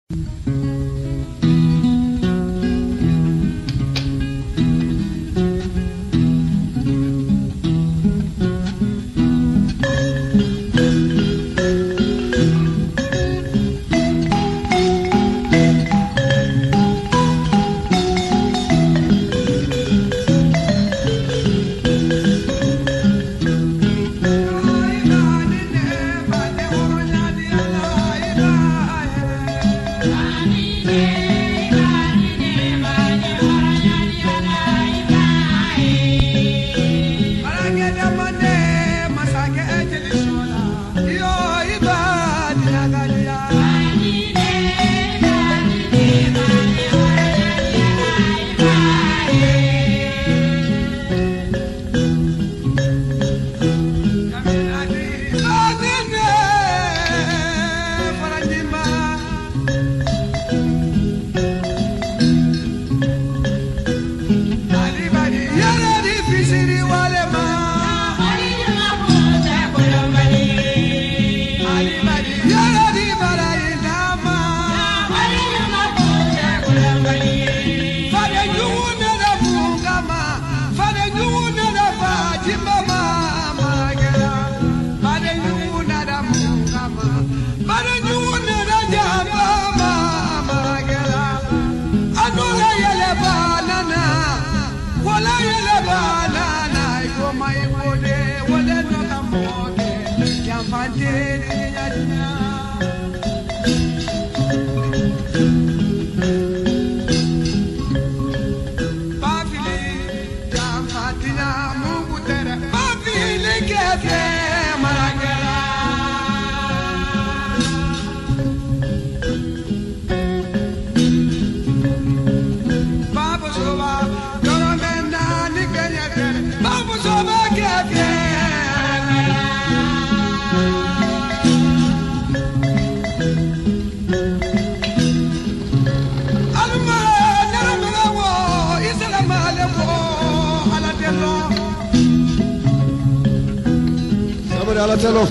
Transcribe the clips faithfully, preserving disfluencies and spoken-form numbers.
Alla telo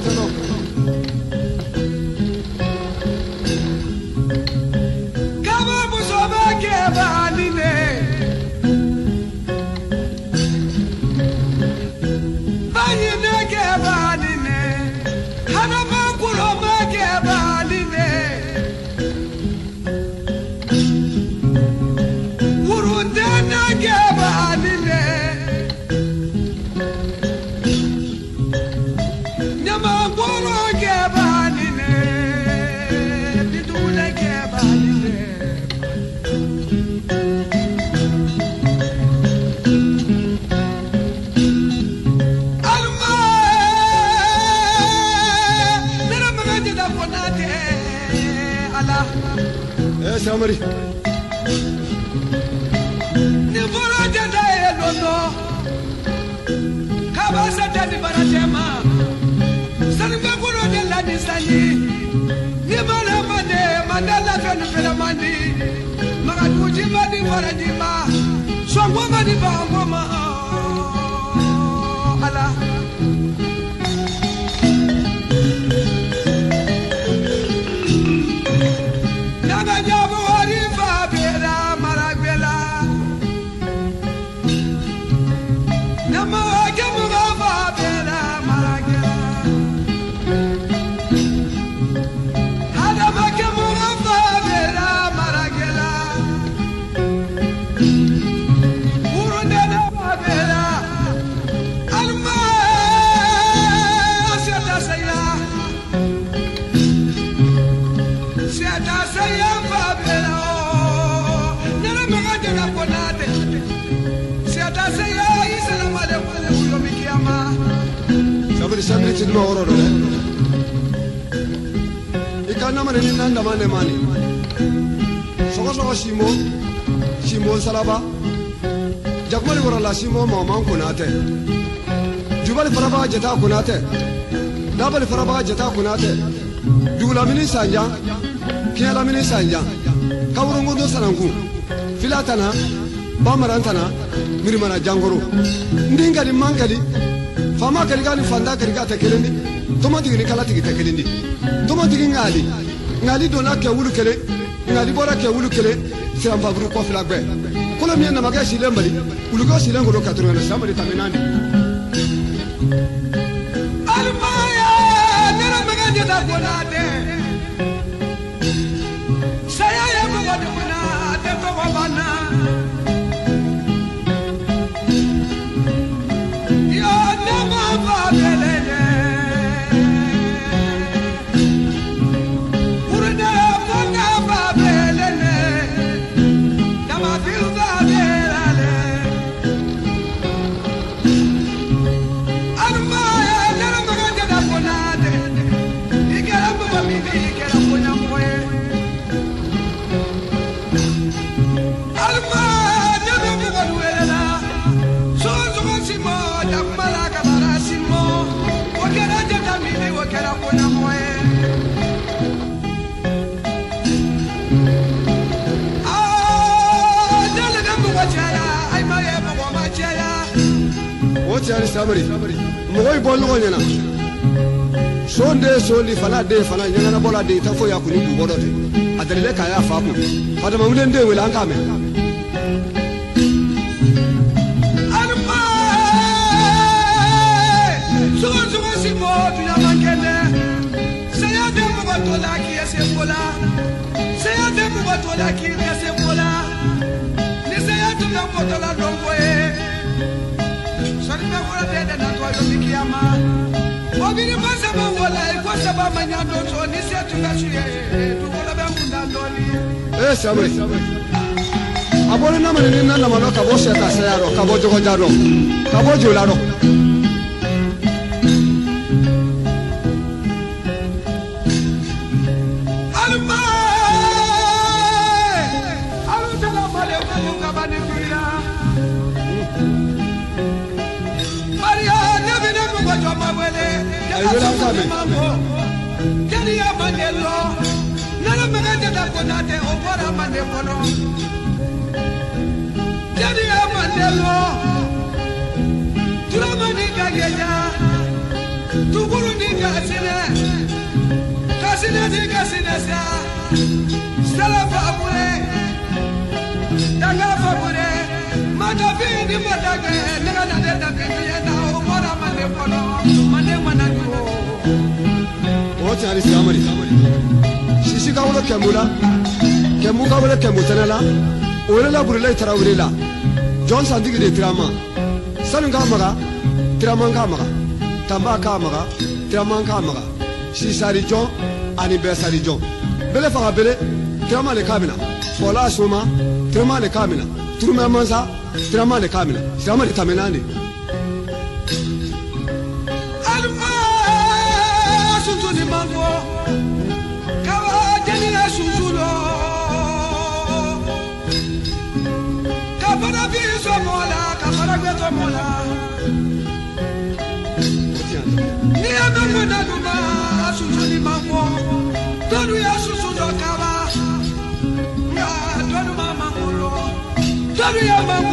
Kaba musoba ke banine Banine ke banine Hana makulo ma ke banine Urunde na ke banine Samari ni bora janda e londo kabasa tani baratema sanimba kuno de la disani ni mala mane mandala fenu fela mandi magatuji madi bora dima songo madi bango ma ala Sabri ci ma woro do e kana mane ni nanda mane mane sogo sogo simo simo salaba jagmali woro la simo ma man kunate jubal faraba jata kunate dabal faraba jata kunate dula mini sanja kiala mini sanja kawro ngodo sanangu filatana bamarantana mirimana jangoro ndinga di mankali fama kali kali fanda kali kata kelendi toma tigi ni kala tigi ta kelendi toma tigi ngali ngali dona ke wulu kele nga di bora ke wulu kele siram fa groupe kofi la gbe kono mi na maga shile mbali wulu go shile ngolo katoro na sama de tamenani almaya nera maga de da bonade saya ya mo de bonade to bana yo na ma ba bele Tiari sabari, mugoi bolu gonyana. Sonde soli fala de fala nyana na bola de tafo ya kuni du bodote. Adalile kaya faku. Fata mamulende wela ankame. Alma, sugo sugo simo tuya mankene. Saya de mugato la ki ese bola. Saya de mugato la ki ese bola. Ni saya tu na boto la dongoe. Sarina wala dede na to yo bikiyama obiri pasa ba wala ko saba manyando so ni se tungashiye to wala ba mundandoli eh sabri abole na mane na na mano ka bo se ta se yaro ka bo jogo jaro ka bo jolaro alma alu tala male ko ka bani kuira Jadi ya mandelo, nala maganda da konate opora mande kono. Jadi ya mandelo, turama ni kageja, tuguru ni kasine, kasine ni kasine sa, sala fabure, daga fabure, madafi ni madaga, nala nade da biya na opora mande kono, mande manadu. Tiari samari sisi ka wala kemula kemu ka wala kemu tanala wala la burila tarawire la John sandigi de trama salun ka maga trama ka maga tamba ka maga trama ka maga sisari John ani besari John bele fa bele trama le kamina fola soma trama le kamina turma manza trama le kamina trama le tamenani Ni amengo na duma susuni mambo tonu ya susu do kawa ya tonu mama ngolo tonu ya mama